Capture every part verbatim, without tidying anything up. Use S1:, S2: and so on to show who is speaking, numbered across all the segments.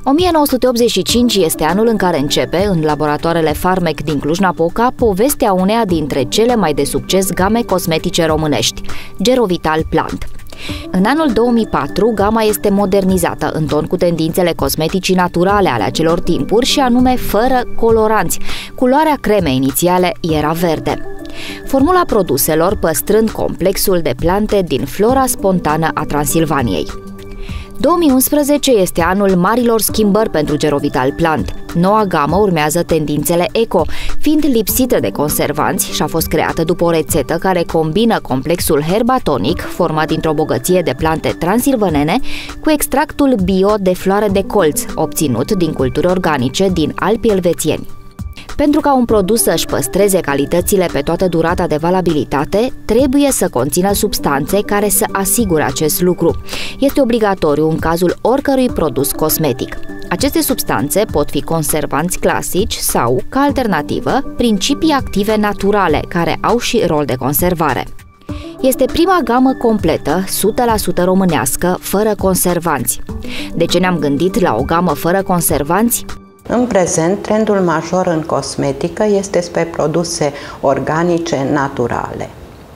S1: o mie nouă sute optzeci și cinci este anul în care începe, în laboratoarele Pharmec din Cluj-Napoca, povestea uneia dintre cele mai de succes game cosmetice românești, Gerovital Plant. În anul două mii patru, gama este modernizată în ton cu tendințele cosmeticii naturale ale acelor timpuri și anume fără coloranți. Culoarea cremei inițiale era verde. Formula produselor păstrând complexul de plante din flora spontană a Transilvaniei. două mii unsprezece este anul marilor schimbări pentru Gerovital Plant. Noua gamă urmează tendințele eco, fiind lipsită de conservanți și a fost creată după o rețetă care combină complexul herbatonic, format dintr-o bogăție de plante transilvanene, cu extractul bio de floare de colț, obținut din culturi organice din Alpii elvețieni. Pentru ca un produs să-și păstreze calitățile pe toată durata de valabilitate, trebuie să conțină substanțe care să asigure acest lucru. Este obligatoriu în cazul oricărui produs cosmetic. Aceste substanțe pot fi conservanți clasici sau, ca alternativă, principii active naturale, care au și rol de conservare. Este prima gamă completă, o sută la sută românească, fără conservanți. De ce ne-am gândit la o gamă fără conservanți?
S2: În prezent, trendul major în cosmetică este spre produse organice naturale.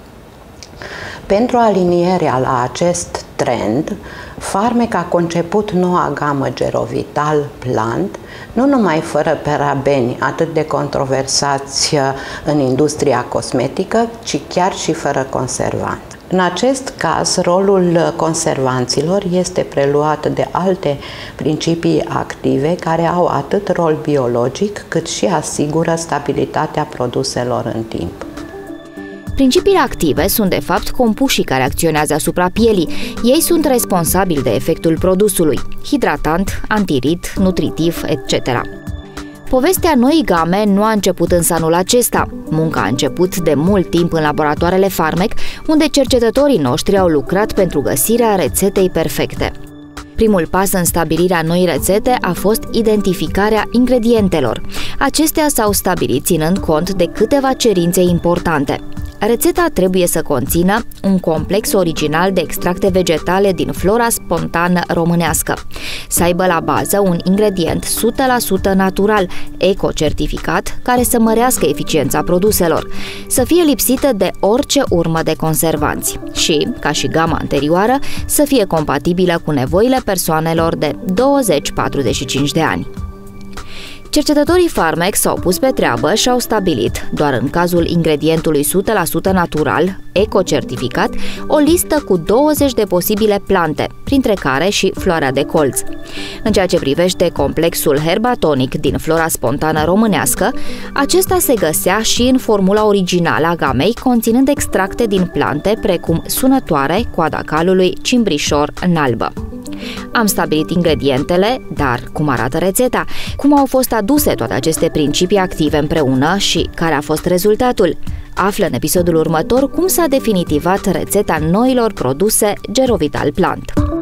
S2: Pentru alinierea la acest trend, Pharmec a conceput noua gamă Gerovital Plant, nu numai fără parabeni atât de controversați în industria cosmetică, ci chiar și fără conservant. În acest caz, rolul conservanților este preluat de alte principii active care au atât rol biologic cât și asigură stabilitatea produselor în timp.
S1: Principiile active sunt de fapt compușii care acționează asupra pielii. Ei sunt responsabili de efectul produsului, hidratant, antirid, nutritiv, et cetera. Povestea noii game nu a început însă anul acesta. Munca a început de mult timp în laboratoarele Pharmec, unde cercetătorii noștri au lucrat pentru găsirea rețetei perfecte. Primul pas în stabilirea noii rețete a fost identificarea ingredientelor. Acestea s-au stabilit ținând cont de câteva cerințe importante. Rețeta trebuie să conțină un complex original de extracte vegetale din flora spontană românească, să aibă la bază un ingredient o sută la sută natural, eco-certificat, care să mărească eficiența produselor, să fie lipsită de orice urmă de conservanți și, ca și gama anterioară, să fie compatibilă cu nevoile persoanelor de douăzeci patruzeci și cinci de ani. Cercetătorii Pharmec s-au pus pe treabă și au stabilit, doar în cazul ingredientului o sută la sută natural, eco-certificat, o listă cu douăzeci de posibile plante, printre care și floarea de colț. În ceea ce privește complexul herbatonic din flora spontană românească, acesta se găsea și în formula originală a gamei, conținând extracte din plante precum sunătoare, coada calului, cimbrișor, nalbă. Am stabilit ingredientele, dar cum arată rețeta? Cum au fost aduse toate aceste principii active împreună și care a fost rezultatul? Află în episodul următor cum s-a definitivat rețeta noilor produse Gerovital Plant.